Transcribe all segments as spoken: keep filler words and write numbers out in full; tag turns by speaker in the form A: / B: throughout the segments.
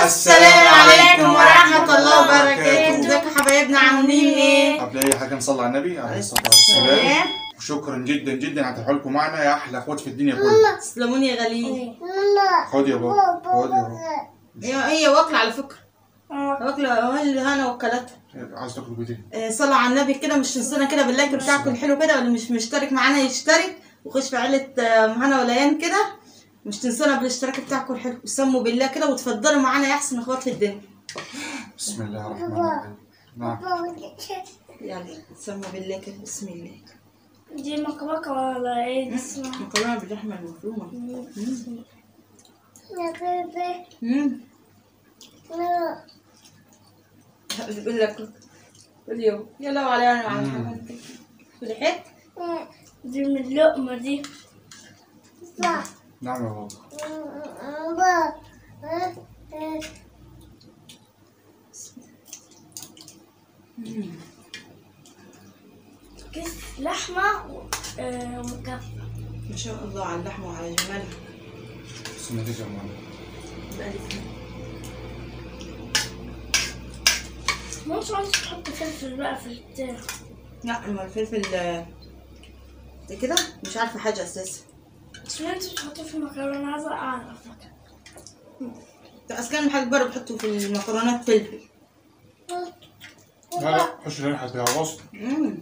A: السلام عليكم ورحمة الله وبركاته. ازيكم يا حبايبنا، عاملين ايه؟
B: قبل اي حاجه نصلي على النبي عليه الصلاه والسلام. وشكرا جدا جدا على تفاعلكم معنا يا احلى اخوات في الدنيا كلها.
A: تسلموني يا غاليين.
B: خد يا بابا، خد يا بابا.
A: هي هي واكله على فكره، واكله اللي هنا وكلتها.
B: عايز تاكل بيتي؟
A: آه، صلوا على النبي كده، مش تنسونا كده باللايك بتاعكم الحلو كده، واللي مش مشترك معانا يشترك وخش في عيله ام هنا وليان كده. مش تنسونا بالاشتراك بتاعكم الحلو، وسموا بالله كده وتفضلوا معانا يا احسن اخوات في الدنيا.
B: بسم الله الرحمن الرحيم. نعم
A: يلا سموا بالله كده، بسم الله.
C: دي مكرونه ولا ايه دي اسمها؟
A: مكرونه باللحمه المفرومه.
C: يا بيبي
A: امم بقول لك اليوم يلا على انا عملت كل حته
C: دي من اللقمه دي صح.
B: نعم يا بابا.
C: كيس لحمه ومكفى.
A: ما شاء الله على اللحمه وعلى جمالها.
B: بسم الله يا ماما.
C: مش عايز تحط فلفل بقى في البتاع؟
A: لا ما الفلفل ده كده مش عارفه حاجه اساسا.
C: اشمعنى انت بتحطي في المكرونه؟ عايزه اعرف.
A: بس كان محل بره بحطوا في المكرونات فلفل.
B: لا لا خش الريحه يا وسط.
A: امم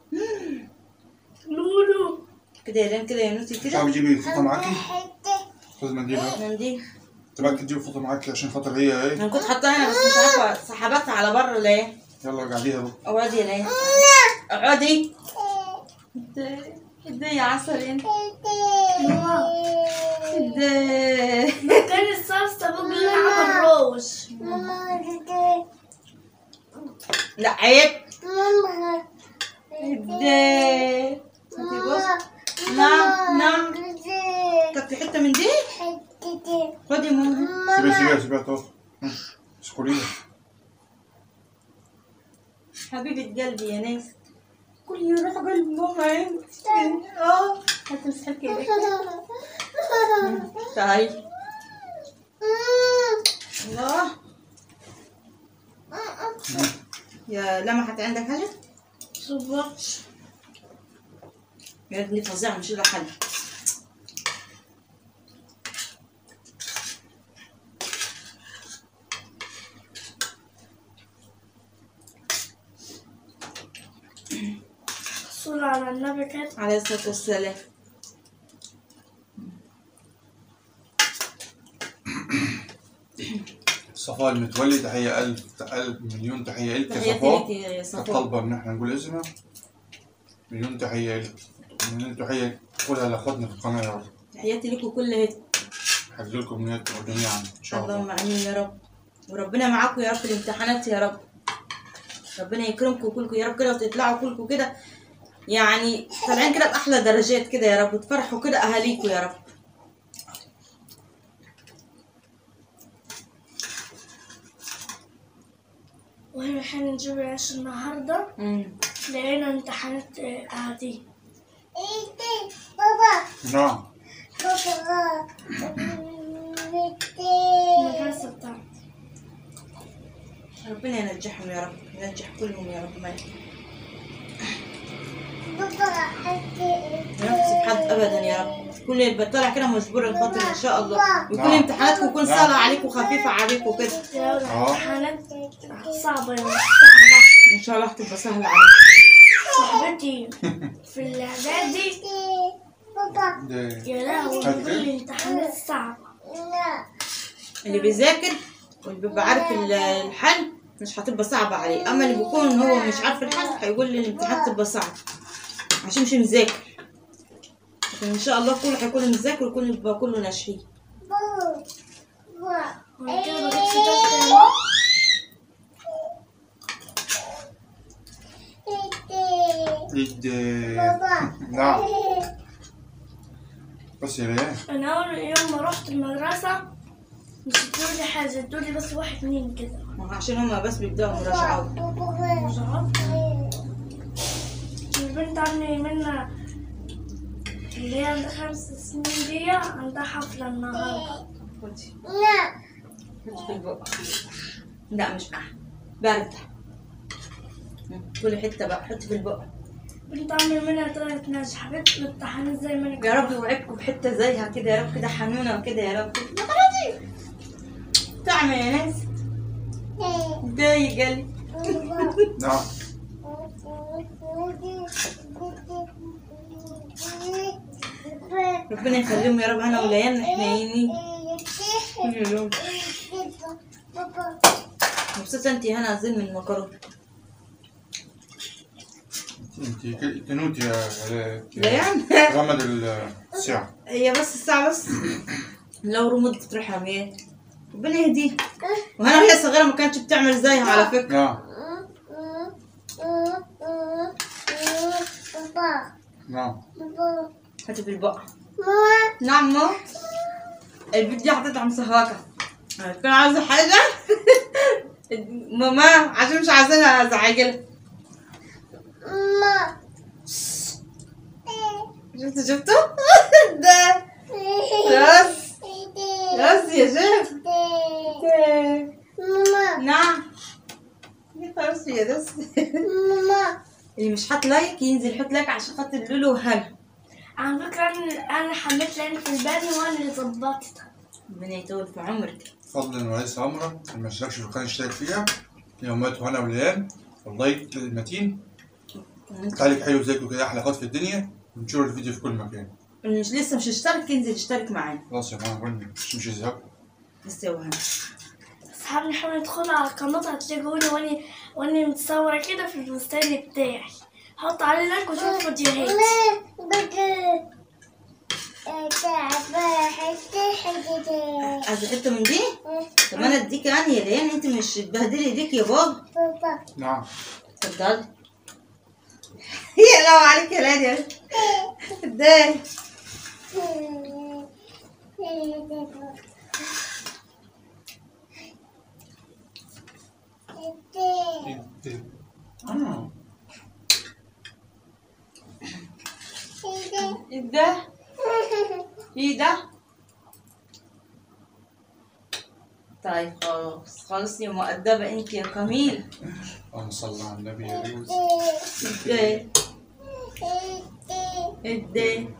C: لولو
A: كده يا لين كده يا نوتي كده.
B: تعالي جيبي فوطه معاكي. خد منديلها.
A: منديل.
B: تبقى تجيبي فوطه معاكي عشان خاطر هي ايه.
A: انا كنت حاطاها هنا بس مش عارفه سحبتها على بره ولا ايه.
B: يلا قعديها بقى.
A: اقعدي يا لين. اقعدي. ادي يا عسل انت. ادي.
C: مكان الصلصه بقول لي عمل روش.
A: لا عيب. ادي. بص. نعم نعم. كانت حته من دي؟ خدي يا ماما.
B: سيبيها سيبيها سيبيها طاف. اسكريها.
A: حبيبة قلبي يا ناس. كل يروح قلب ماما عين. اه هتمسحي كده. تعالي. الله. يا لمحت عندك حاجة؟
C: صبرتش.
A: يا ابني فظيعة مش لاقي حل.
C: صلى على النبي كده
A: عليه الصلاة والسلام.
B: صفاء المتولي تحية ألف ألف مليون تحية لك يا
A: تحياتي ليك يا
B: صفاء.
A: صفاء.
B: طالبة إن إحنا نقول اسمها. مليون تحية لك. مليون تحية كلها لأخواتنا في القناة يا رب.
A: تحياتي لكم كلها.
B: حفظ لكم نياتكم جميعا إن شاء الله.
A: اللهم امين يا رب. وربنا معاكم يا رب في الامتحانات يا رب. ربنا يكرمكم كلكم يا رب كده، وتطلعوا كلكم كده يعني طالعين كده باحلى درجات كده يا رب، وتفرحوا كده اهاليكم يا رب.
C: واحنا رايحين نجيب العيش النهارده.
A: امم
C: لقينا امتحانات قاعدين.
B: نعم.
C: المدرسة بتاعتي.
A: ربنا ينجحهم يا رب، ينجح كلهم يا رب. ما ينقص بحد ابدا يا رب. كل اللي بيطلع كده مجبور الخاطر ان شاء الله، ويكون امتحاناتكم تكون سهله عليكم وخفيفه عليكم كده.
C: امتحانات صعبة يعني.
A: ان شاء الله هتبقى سهله عليكم.
C: صاحبتي في الاعدادي يا لهوي بتقول لي امتحانات صعبة.
A: اللي بيذاكر واللي بيبقى عارف الحل مش هتبقى صعبة عليه، اما اللي بيكون هو مش عارف الحل هيقول لي الامتحان تبقى صعبة عشان مش مذاكر. لكن ان شاء الله كله هيكون مذاكر وكله يبقى كله ناشئين.
C: وانا كده ما جبتش درس
B: نعم. بس يا ريان.
C: انا اول يوم ما رحت المدرسة مش ادولي حاجة، ادولي بس واحد اتنين كده.
A: عشان هما بس بيبدأوا مراجعات.
C: مراجعات. البنت عمي منا اللي هي عندها خمس سنين دي عندها حفلة النهاردة.
A: لا حطي في البق. لا مش معاها، باردة. كل حتة بقى حطي في البق.
C: كنت أعمل منها طلعت ناجحة، بنت الطحانات زي ما أنا
A: يا رب يوعدكم بحتة زيها كده يا رب، كده حنونة وكده يا رب. يا خلاصي تعمل يا ناس ضايق قلبي.
B: نعم.
A: ربنا يخليهم يا رب، انا وليالنا حنينين. مبسوطة انتي هنا عايزين من المكرونة.
B: انت كنوتي يا
A: ليان
B: غمد الساعة.
A: هي بس الساعة بس لو رمض تروح رميات. ربنا يهديها. وهنا وهي صغيرة ما كانتش بتعمل زيها على فكرة.
B: نعم. نعم.
A: هاتي في البقعة. نعم ماما. البنت دي حطيتها مسهوكة. كان عايزة حاجة ماما عشان مش عايزينها ازعجلها. شفتوا شفتوا؟ ده راس راس يا شيخ. نعم يا خلاص يا راس. اللي مش حاط لايك ينزل يحط لايك عشان خاطر لولو وهنا.
C: على فكرة أنا أنا حملت لعين في الباني وأنا اللي ظبطتها.
A: ربنا يطول في عمرك.
B: فضلا وليس امرا، اللي ما اشتركش في القناه يشترك فيها. يومات وهنا وليان، واللايك المتين، تعليق حلو زيكم كده، احلى قناه في الدنيا، ونشر الفيديو في كل مكان.
A: اللي مش لسه مش اشترك ينزل يشترك معانا.
B: خلاص يا ماما مش مش ازهق.
A: بس يا وهنا
C: أصحابي حاولوا يدخلوا على قناتها هتلاقوني وأني وأني متصورة كده في الفستان بتاعي. حط عليه لايك وشوف فيديوهاتي. عايزة حتة من دي؟ طب انا اديك يعني يا ليان، انت مش تبهدلي ايديك يا بابا.
B: نعم.
A: اتفضلي. يا لو عليك يا ليان يا اتفضلي.
B: اه
A: ايه ده؟ ايه ده؟ طيب خلاص خلاص يا مؤدبة انت يا كميل.
B: اللهم صل على النبي يا ريوز.
A: ازاي؟ ازاي؟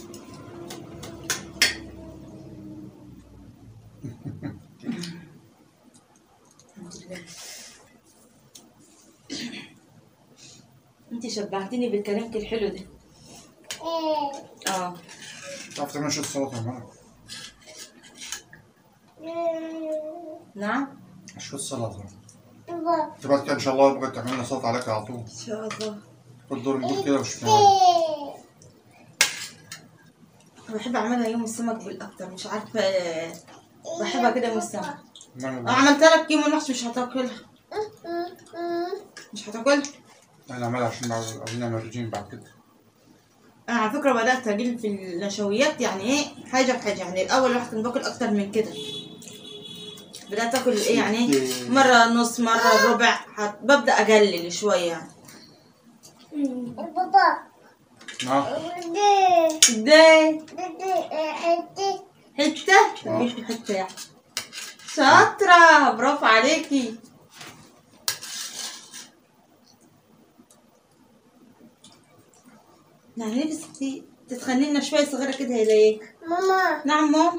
A: انت شبعتيني بالكلام الحلو ده. اه
B: تعرف تعمل شوية سلطة يا ماما؟
A: نعم
B: شوية سلطة. تبعد كده ان شاء الله بقى تعمل لنا سلطة عليك على طول.
A: ان شاء الله.
B: كل دور نقول كده وش
A: بحب اعملها يوم السمك بالاكتر، مش عارفه بحبها كده يوم السمك.
B: نعمل.
A: عملت لك يوم المحشي مش هتاكلها. مش هتاكلها.
B: انا نعملها عشان عاوزين نعمل رجيم بعد كده.
A: انا على فكره بدات اجيب في النشويات، يعني ايه حاجه بحاجه، يعني الاول رحت باكل اكتر من كده، بدات اكل ايه يعني ايه مره نص مره ربع، ببدا اقلل شويه يعني.
C: بابا
B: نعم.
A: ده
C: حتة
A: حته حته يعني. شاطره برافو عليكي. يعني نفسي تتخني لنا شويه صغيره كده يا ليك.
C: ماما
A: نعم ماما.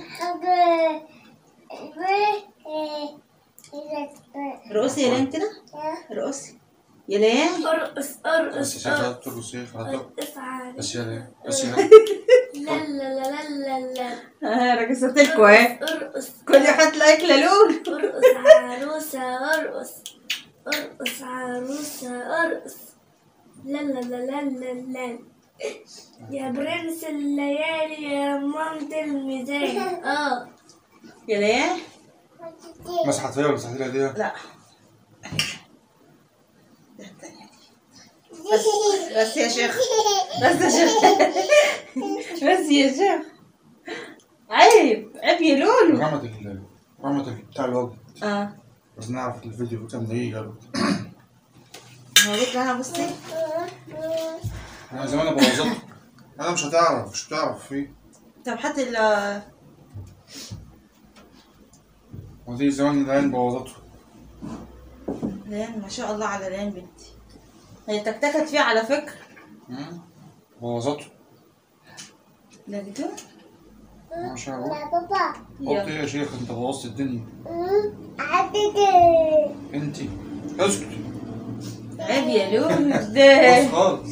A: رقصي يا ليان كده، رقصي يا ليان.
C: ارقص
B: بس
C: ارقص
B: يا شيخ ترقص ايه خلاص.
C: ارقص عادي.
B: بس يا بس يا
C: لا لا لا لا لا
A: ها رقصت لكم اهي.
C: ارقص
A: كل يحط لايك للون.
C: ارقص عروسة ارقص ارقص عروسة ارقص. لا لا لا لا لا لا يا برنس الليالي يا رمانة الميزان. اه
A: يا ليان.
B: مسحت فيها ولا مسحت لها دي؟
A: لا بس بس يا شيخ، بس يا شيخ، بس يا شيخ، عيب عيب يا لولو.
B: رمت ال رمت بتاع الوقت.
A: اه
B: بس نعرف الفيديو كام دقيقة.
A: هوريك انا بصي.
B: انا زمان بوظتها. انا مش هتعرف مش هتعرف فيه.
A: طب حتى ال
B: ودي زمان العين بوظته.
A: ليان ما شاء الله على ليان بنتي، هي تكتكت فيه على فكرة.
B: مم. بوظته.
A: لقيتوه؟
B: ما شاء الله.
C: يا بابا.
B: قلت ايه يا شيخ انت بوظت الدنيا.
C: عدد.
B: انت اسكت.
A: عيب يا لولو ده.
B: بص خالص.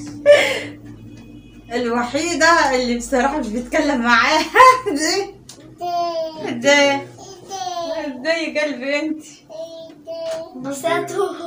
A: الوحيدة اللي بصراحة مش بتكلم معاها دي ده ده يا قلبي انت.
C: بساته.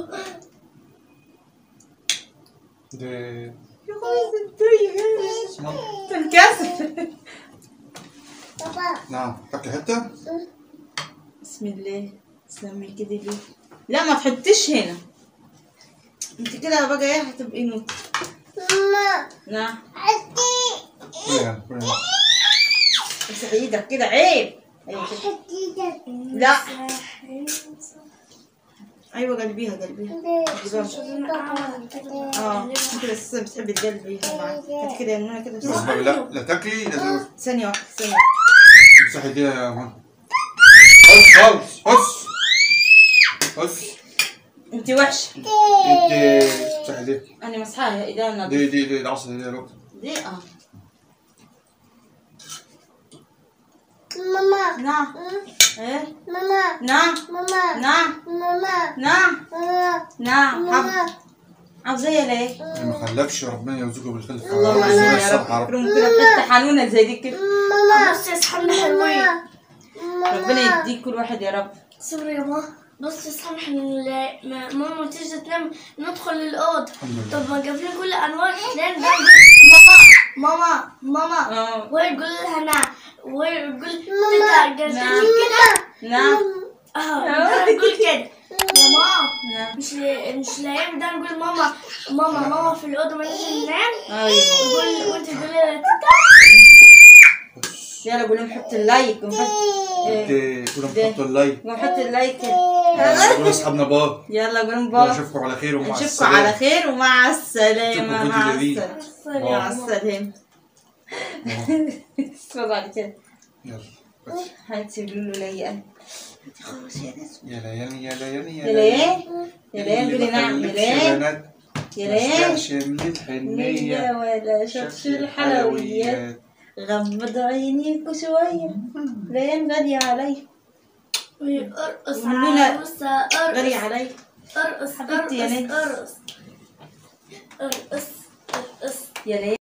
B: ده
A: يا خلاص انت يا قلبي
B: اسمها
A: تنكسر.
C: بابا.
B: نعم تاكل حته.
A: بسم الله تسلمي كده ليه؟ لا ما تحطيش هنا انت كده بقى ايه هتبقي نوت.
C: ماما.
A: نعم
C: عدي.
B: كلها كلها.
A: بس ايدك كده عيب. ايوه كده.
C: حديدك.
A: لا ايوه قلبيها قلبيها. اه انت بس بتحبي تقلبي معاك. هاتي كده يا منى كده
B: بس بقى لا لا تاكلي لازم
A: ثانية واحدة ثانية
B: تمسحي ايديها يا مان. بص خالص بص بص.
A: انت وحشة.
B: ايدي تمسحي ايديها.
A: انا مسحاها ايدينا
B: دي دي دي العصا دي يا لقطة.
A: دي اه.
C: ماما.
A: نعم ايه
C: ماما.
A: نعم
C: ماما.
A: نعم
C: ماما.
A: نعم
C: ماما.
A: نعم حب
C: ماما.
A: عاوزايا ليه؟
B: اللي ما خلفش ربنا يرزقه بالخلف.
A: اللهم امين يا رب. اكرم كده بنت حنونة زي دي كده.
C: ماما. بص يا صحابنا حلوين.
A: ربنا يديك كل واحد يا رب.
C: صبري يا ماما. بص يا صحابنا احنا ماما تيجي تنام ندخل الأوضة. طب ما جاب لي كل أنواع نام ده. ماما ماما ماما
A: اه
C: ويقول لها نعم ويقول تيتا جرتني كده.
A: نعم
C: اه ده نقول كده يا ماما.
A: نعم
C: مش مش لايم ده نقول ماما ماما ماما في الأوضة ما نيجي ننام.
A: ايوه
C: نقول وانت تقولي لها تيتا.
A: يلا قولوا نحط اللايك ونحط
B: ايدي كلهم حطوا اللايك.
A: ونحط اللايك كده.
B: قولوا لاصحابنا باي.
A: يلا قولوا باي.
B: نشوفكم على خير ومع
A: نشوفكم
B: السلامة.
A: على خير ومع السلامة.
B: نشوفكم
A: مع
B: فيديو جديد.
A: السلامة مع السلامة. اتفضلي كده.
B: يلا
A: هاتي لولو ليا خلاص يا ناس.
B: يا ليان يا ليان
A: يا ليان يا ليان قولي نعم. يا ليان يا ليان
B: مشبعش من
A: نية
B: الحنية
A: ولا شافش الحلويات. غمض عينيكوا شوية. ليان غالية عليا.
C: ارقص
A: قولوا
C: عروسة
A: غالية
C: ارقص
A: عليا
C: ارقص
A: حبيبتي يا
C: ارقص
A: ناس.
C: ارقص ارقص ارقص
A: يا ليان.